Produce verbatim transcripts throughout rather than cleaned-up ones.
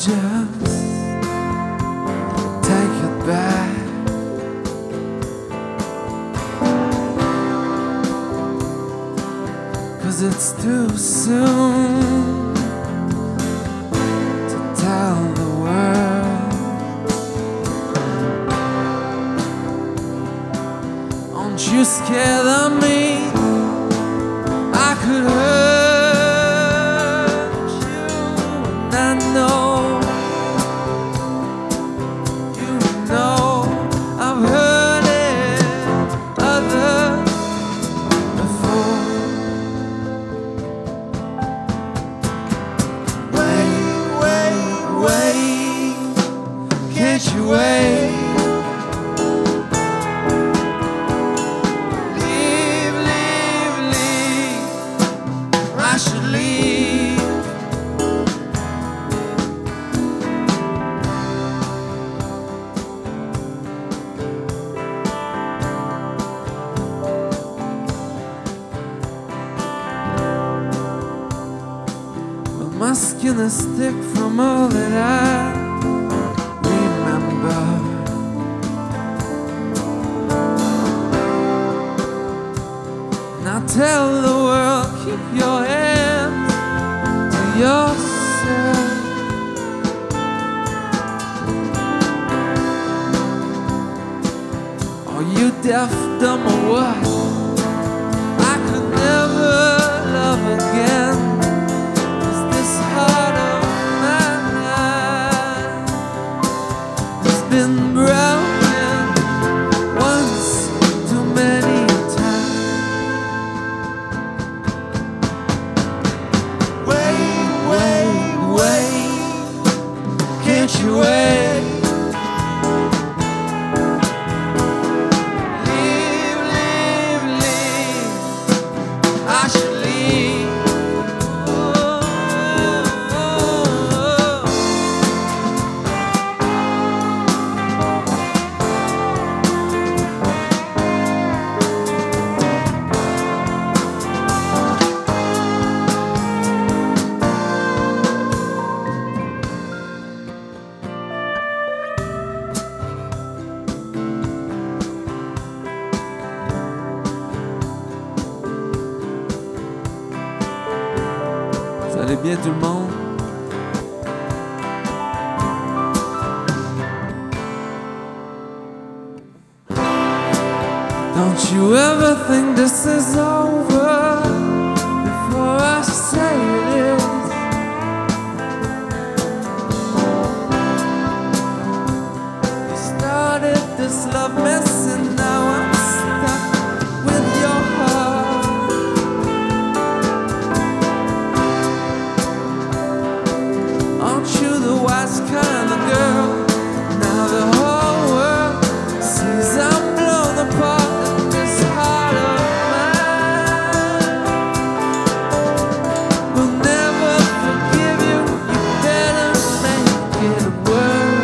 just take it back. Cause it's too soon to tell the world. Aren't you scared of me? I could hurt you, and I know, you know, I've heard it others before. Wait, wait, wait, can't you wait? I should leave. But my skin is thick from all that I remember. And I tell the world, keep your hands to yourself. Are you deaf, dumb, or what? I could never love again. Is this heart of mine has been broken once too many times. Can't you wait? Leave, leave, leave. I should leave. Oh, oh, ça allait bien tout le monde? Don't you ever think this is over before I say it is? You started this love mess and now I'm stuck with your heart. Aren't you the wise kind of girl? Now the whole world sees I'm blown apart in this heart of mine. Will never forgive you, you better make it work.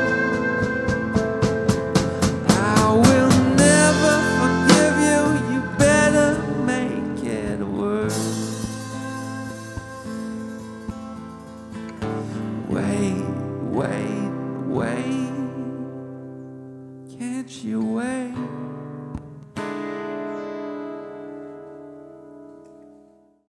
I will never forgive you, you better make it work. Wait, wait, wait, can't you wait?